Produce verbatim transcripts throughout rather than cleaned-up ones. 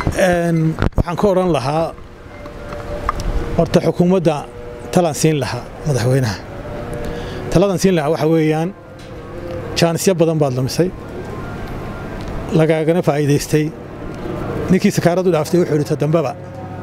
waxaan ka oran lahaa horta xukuumadda talaan siin lahaa madaxweynaha taladan siin lahaa waxa weeyaan jaanisyo badan baad lumisay lagaagana faa'iidaystay ninkii sakaaradu dhaaftay wuxuu yidhi dambaba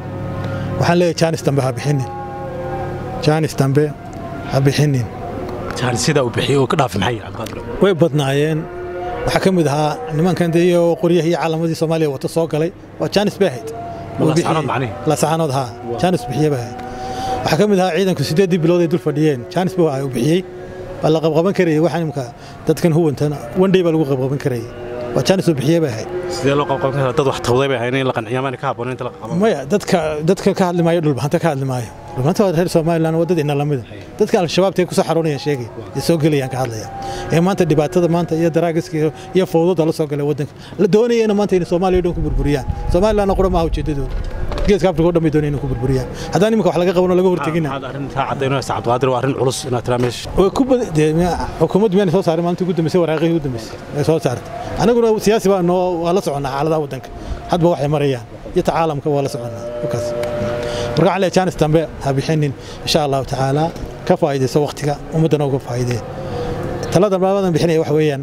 waxaan leeyahay jaanis dambe ha bixinin jaanis dambe ha bixinin jaanisida uu bixiyo oo ka dhaafay maxay Cabdiqaadir way badnaayeen waxa ka mid ahaa nimankan deeyo qoryaha iyo calamadii Soomaaliya wata soo galay waa jaanis baahayd la saxanood macnii la saxanood ha jaanis bixiye baahayd waxa ka mid ahaa ciidanku sideed bilood ay dul fadhiyeen jaanis baa ay u bixiyay bal la qabqaban karay waxaan imka dadkan huwantana one day baa lagu qabqaban karay waa jaanis u bixiye baahayd sidee loo qabqaban karaa dad wax tawday bay hayeen la qanciyamaan ka haboon inta la qabqaban maya dadka dadka ka hadlimaayo dhul bahanta ka hadlimaayo dhulbahanta waa reer Soomaaliland wadada ina lamida dadka al-shabaab tay ku soo xaroonayaan sheegay ee soo galayaan ka hadlayaan ee maanta dhibaatada maanta iyo daraagiska iyo fowdada la soo galay wadanka la doonayeen maanta in Soomaaliya dhan ku burburiyaan Soomaaliland qura ma aha ujeedadooda geeska Afrika oo dhan doonayeen in ku burburiyaan haddana imika wax laga qabano laga hortagina arrinta cadeynaa Cabdiqaadir waa arrin culus inaad tirameesh oo ku badan xukuumaddu miyay soo saaray maanta ugu dambeysay waraaqihii ugu dambeysay ay soo saartay anaguna siyaasi baa noo waa la soconaa xaaladaha wadanka hadba waxay marayaan iyo tacaalamka waa la soconaa wakaas marka على جانس تنبه هبيحنين إن شاء الله تعالى كفايدة سوقتك ومدنا وكفايدة ثلاثة ما بيحني وحويا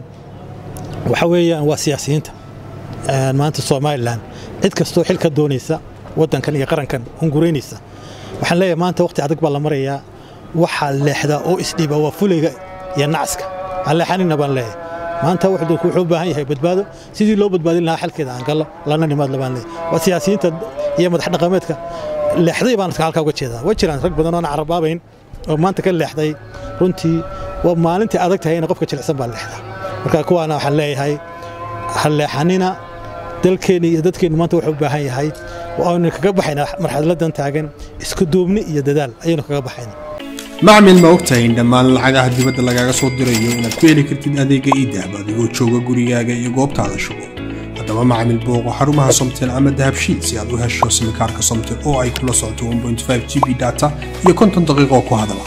وحويا وسياسيين ما أنت الصوماليلان عد كستو حلك الدونيسا ودن كان يقرن كان هنغورينيسا وحلا ما أنت وقت عدك بالله مريا وحال لحدا أو إسليبا وفولي يا نعسك على حنين نبان له ما أنت واحد وحوبة هاي هاي بدبادو سيدي لو بدبادل لها حل كذا قال لنا نماد لبان له وسياسيين هي مدحنا قامتك leexday baan halka uga jeedaa way jiraan rag badan oo aan carabaabayn oo maanta ka leexday runtii waa maalintii adag tahay in qofka jilicsan baa leexda marka kuwaana waxa leeyahay hal leexanina dalkeena iyo dadkeena maanta wuxuu u baahan yahay oo aan kaga baxayna marxaladan taagan isku duubni iyo dadaal ayaynu kaga baxayna macmil ma ogtahay in dhammaan lacagaha dibadda lagaaga soo dirayo inaad ku heli kartid adeega e-dahab adigoo jooga gurigaaga iyo goobtaada shugo haddaba macmil booqo xarumaha Somtel ama dahabshiil si aad u hesho simikaarka Somtel oo ay kula socoto one point five G B data iyo konton daqiiqo ku hadala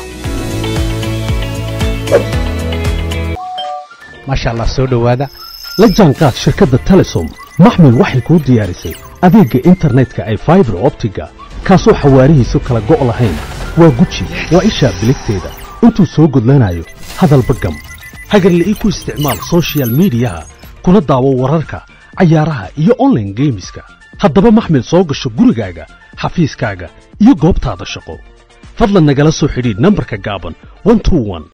masha Allah soo dhawaada la jaanqaad shirkadda Telesom macmil waxay ku diyaarisay adeega internetka ay fiber optiga kaasoo xawaarihiisu kala go' lahayn waa guji waa isha biligteeda intuu soo gudlanayo hadalba gam hagarlii ku isticmaal social media kuna daawo wararka ciyaaraha iyo online gameska haddaba maxmil soo gasho gurigaaga xafiiskaaga iyo goobtaada shaqo fadlan nagala soo xidhiidh nambarka gaaban one two one